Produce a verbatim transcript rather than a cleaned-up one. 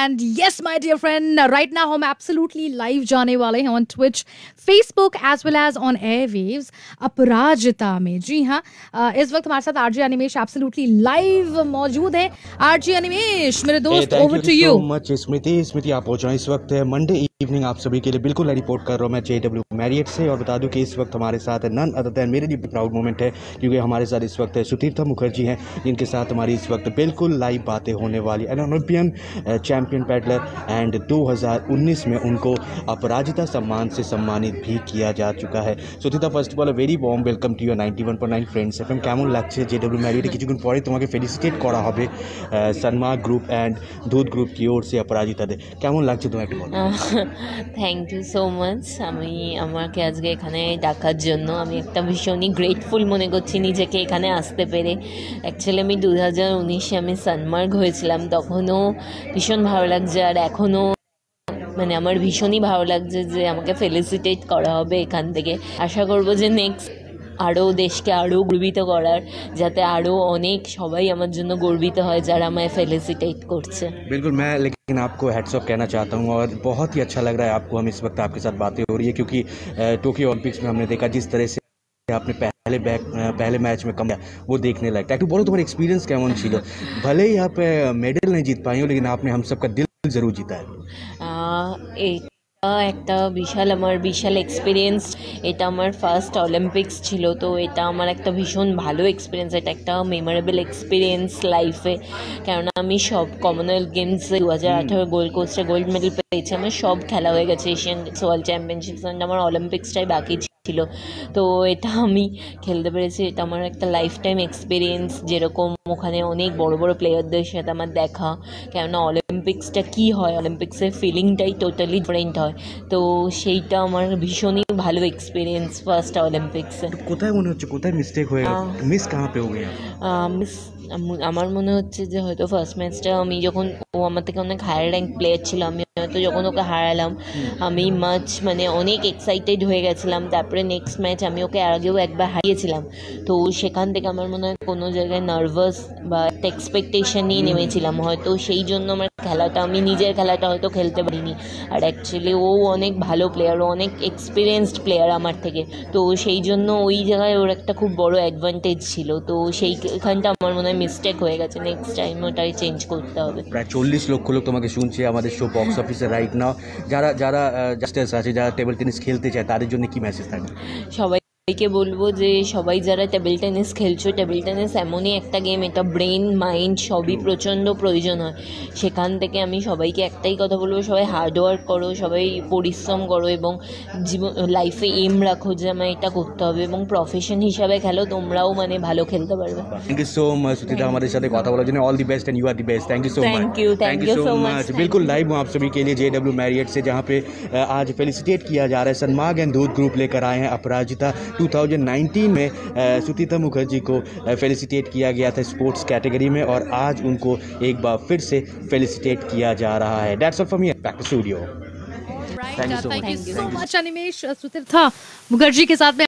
And yes my dear friend, right now हम absolutely live जाने वाले हैं on Twitch, Facebook as well as on airwaves Aparajita में। जी हाँ, इस वक्त हमारे साथ आरजे अनिमेश एब्सोल्युटली लाइव मौजूद है। आरजे अनिमेश मेरे दोस्त, ओवर टू यू। मच स्मृति स्मृति आप पहुंच इस वक्त मंडे इवनिंग आप सभी के लिए बिल्कुल रिपोर्ट कर रहा हूं मैं जेडब्ल्यू मैरियट से, और बता दूं कि इस वक्त हमारे साथ नन अदर देन, मेरे लिए भी प्राउड मोमेंट है क्योंकि हमारे साथ इस वक्त सुतीर्था मुखर्जी हैं, जिनके साथ हमारी इस वक्त बिल्कुल लाइव बातें होने वाली। An Olympian champion paddler and दो हज़ार उन्नीस में उनको अपराजिता सम्मान से सम्मानित भी किया जा चुका है। Sutirtha, first of all a very warm welcome to your ninety one point nine friends FM. কেমন লাগছে জেডব্লিউ ম্যারিয়টে কিছুক্ষণ পরে তোমাকে ফেলিসিটেট করা হবে সন্মা গ্রুপ অ্যান্ড দুধ গ্রুপ কি ওর সে অপরাজিতাতে, কেমন লাগছে তোমাকে একটু বলো। থ্যাংক ইউ সো মাচ, আমি আমাকে আজকে এখানে ডাকার জন্য আমি একটা ভীষণই গ্রেটফুল মনে করছি নিজেকে এখানে আসতে পেরে। অ্যাকচুয়ালি আমি দু হাজার উনিশে আমি সানমার্গ হয়েছিলাম, তখনও ভীষণ ভালো লাগছে, আর এখনও মানে আমার ভীষণই ভালো লাগছে যে আমাকে ফেলিসিটেট করা হবে এখান থেকে। আশা করব যে নেক্সট আরও দেশকে আরও গর্বিত করার, যাতে আরও অনেক সবাই আমার জন্য গর্বিত হয় যারা আমায় ফেলিসিটেট করছে। बिल्कुल, मैं लेकिन आपको हेड्स ऑफ कहना चाहता हूँ और बहुत ही अच्छा लग रहा है आपको हम इस वक्त आपके साथ बातें हो रही है, क्योंकि टोक्यो ओलंपिक्स में हमने देखा जिस तरह से आपने पहले बैक पहले मैच में कम वो देखने लायक। একটু বলো তোমার এক্সপিরিয়েন্স কেমন ছিল? भले ही आप मेडल नहीं जीत पाई हो, लेकिन आपने हम सबका दिल ज़रूर जीता है। এটা একটা বিশাল আমার বিশাল এক্সপিরিয়েন্স, এটা আমার ফার্স্ট অলিম্পিক্স ছিল, তো এটা আমার একটা ভীষণ ভালো এক্সপিরিয়েন্স, এটা একটা মেমোরেবল এক্সপিরিয়েন্স লাইফে। কেননা আমি সব কমনওয়েলথ গেমসে দু হাজার আঠারো গোল্ড কোস্টে গোল্ড মেডেল পেয়েছি, আমার সব খেলা হয়ে গেছে, এশিয়ান ওয়ার্ল্ড চ্যাম্পিয়নশিপস, আমার অলিম্পিক্সটাই বাকি ছিল। তো এটা আমি খেলতে পেরেছি, এটা আমার একটা লাইফ টাইম এক্সপিরিয়েন্স। যেরকম ওখানে অনেক বড় বড় প্লেয়ারদের সাথে আমার দেখা, কেননা অলিম্পিক্সটা কী হয়, অলিম্পিক্সের ফিলিংটাই টোটালি ডিফারেন্ট হয়, তো সেইটা আমার ভীষণই ভালো এক্সপিরিয়েন্স ফার্স্ট অলিম্পিক্সে। কোথায় মনে হচ্ছে কোথায় মিস্টেক হয়ে মিস কাহা পে হো গয়া? মিস আমার মনে হচ্ছে যে হয়তো ফার্স্ট ম্যাচটা আমি যখন, ও আমার থেকে অনেক হায়ার র্যাঙ্ক প্লেয়ার ছিল, আমি হয়তো যখন ওকে হারালাম আমি মাচ মানে অনেক এক্সাইটেড হয়ে গেছিলাম। তারপরে নেক্সট ম্যাচ আমি ওকে আগেও একবার হারিয়েছিলাম, তো সেখান থেকে আমার মনে হয় কোনো জায়গায় নার্ভাস বা একটা এক্সপেকটেশন নিয়ে নেমেছিলাম, হয়তো সেই জন্য আমার খেলাটা আমি নিজের খেলাটা হয়তো খেলতে পারিনি। আর অ্যাকচুয়ালি ও অনেক ভালো প্লেয়ার, ও অনেক এক্সপিরিয়েন্সড প্লেয়ার আমার থেকে, তো সেই জন্য ওই জায়গায় ওর একটা খুব বড় অ্যাডভান্টেজ ছিল, তো সেইখানটা আমার মনে হয় মিস্টেক হয়ে গেছে, নেক্সট টাইম ওটাই চেঞ্জ করতে হবে। প্রায় চল্লিশ লক্ষ লোক তোমাকে শুনছে আমাদের শো বক্স অফিসে রাইট নাও, যারা যারা জাস্টিস আছে, যারা টেবিল টেনিস খেলতে চায়, তাদের জন্য কি মেসেজ থাকে? সবাইকে বলবো যে সবাই যারা টেবিল টেনিস খেলছো, টেবিল টেনিস এমনই একটা গেম, এটা ব্রেন মাইন্ড সবই প্রচণ্ড প্রয়োজন হয়। সেখান থেকে আমি সবাইকে একটাই কথা বলবো, সবাই হার্ডওয়ার্ক করো, সবাই পরিশ্রম করো এবং জীবন লাইফে এম রাখো যে আমার এটা করতে হবে, এবং প্রফেশন হিসাবে খেলো, তোমরাও মানে ভালো খেলতে পারবে। Thank you so much Sutirtha, আমাদের সাথে কথা বলার জন্য। All the best and you are the best. Thank you so much. Thank you thank you so much. बिल्कुल लाइव हूँ आप सभी के लिए जेडब्ल्यू मैरियट से, जहाँ पे आज फेलिसिटेट किया जा रहा है। सनमार्ग एंड दूध ग्रुप लेकर आए हैं अपराजिता। टू थाउजेंड नाइनटीन में सुतीता मुखर्जी को फेलिसिटेट किया गया था स्पोर्ट्स कैटेगरी में, और आज उनको एक बार फिर से फेलिसिटेट किया जा रहा है। That's all from me, back to studio. Thank you so much Animesh. Sutirtha Mukherjee के साथ में